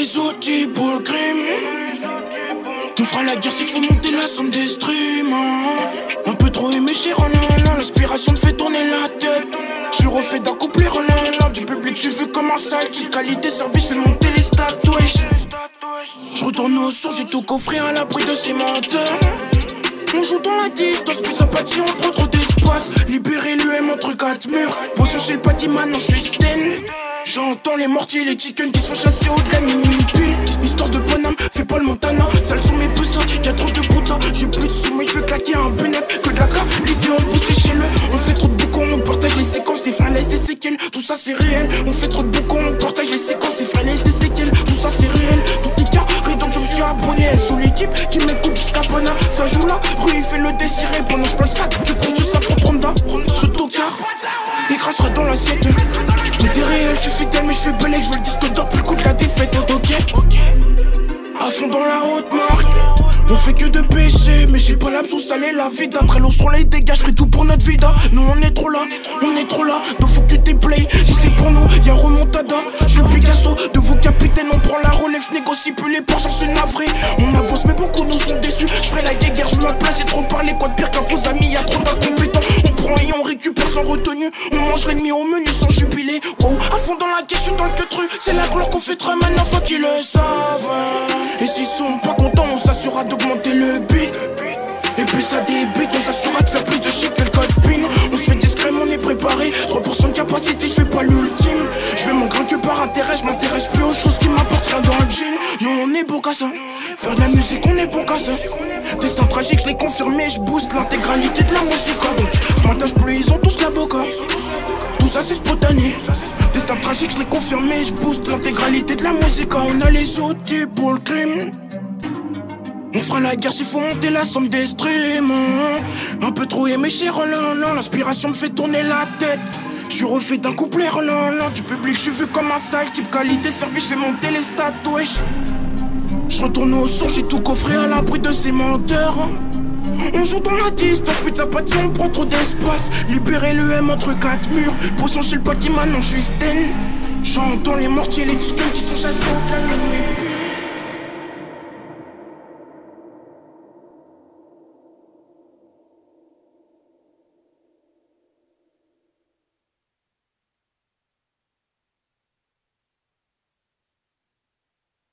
les outils pour le crime. On fera la guerre s'il faut monter la somme des streams. Un peu trop aimé cher en un, l'inspiration te fait tourner la tête. J'suis refait d'un couplet en un, du public j'suis vu comme un sale. Petite qualité service, j'fais monter les stats, wesh. J'retourne au sourd, j'ai tout coffré à l'abri de ces menteurs. On joue dans la distance, plus sympathie, on prend trop d'espace. Libérer l'UM entre quatre murs. Poisson chez le pâtis, maintenant j'suis Sten. J'entends les mortiers, les chickens qui se font chasser au-delà de minuit pile. Histoire de bonhomme, fais pas le Montana. Sale sont mes poussins, y'a trop de putain. J'ai plus de sous, mais j'veux claquer un bénéf. Que de la qualité, on pousse les chez le. On fait trop de boucons, on partage les séquences. Des falaises, des séquelles, tout ça c'est réel. On fait trop de boucons, on partage les séquences. Des falaises, des séquelles, tout ça c'est réel. Tout est carré, donc je me suis abonné. Sous l'équipe qui m'écoute jusqu'à Pana. Ça joue là, rue, il fait le désiré. Pendant que je le sac, tu couches tout ça pour Pronda. Ce tocard, il crachera dans l'assiette. Tout est réel, je suis fidèle, mais je fais belé. Je veux le disque d'or, plus le coup de la défaite. Ok, à fond dans la haute marque. On fait que de péché, mais j'ai pas l'âme sous salée la vie. Après l'eau sur les dégâts, je ferai tout pour notre vida. Nous on est trop là, donc faut que tu t'éplay. Si c'est pour nous, y'a remontada. Je suis Picasso, de vous capitaine, on prend la relève. Je négocie plus les poches, j'en suis navré. On avance, mais beaucoup nous sont déçus. Je ferai la guerre, je m'appelle, j'ai trop parlé. Quoi de pire qu'un faux ami, y'a trop d'incompétents. On prend et on récupère sans retenue. On mange l'ennemi au menu sans jubiler. Wow, à fond dans la guerre, je suis dans le queutru. C'est la gloire qu'on fait très maintenant, faut qu'ils le savent. Et s'ils sont pas contents, on s'assurera d'augmenter le beat. Et puis ça débute, on s'assurera de faire plus de chiffres que le code PIN. On se fait discret, mais on est préparé. 3% de capacité, je fais pas l'ultime. Je fais mon grain que par intérêt, je m'intéresse plus aux choses qui m'apportent rien dans le jean. Yo, on est bon qu'à ça. Faire de la musique, on est bon qu'à ça. Destin tragique, je l'ai confirmé, je booste l'intégralité de la musique. Donc je m'attache plus, ils ont tous la boca. Tout ça c'est spontané. Destin tragique, je l'ai confirmé, je booste l'intégralité de la musique. On a les outils pour le crime. On fera la guerre s'il faut monter la somme des streams. Un peu trop aimé cher, l'inspiration me fait tourner la tête. Je suis refait d'un couplet, du public, je suis vu comme un sale. Type qualité service, je fais monter les stats, wesh. Je retourne au sourd, j'ai tout coffré à l'abri de ces menteurs. On joue dans la distance, plus de sympathie, on prend trop d'espace. Libérer l'UM entre quatre murs. Poisson chez le pâtis, maintenant je suis Sten. J'entends les mortiers, les chickens qui sont chassés au calme.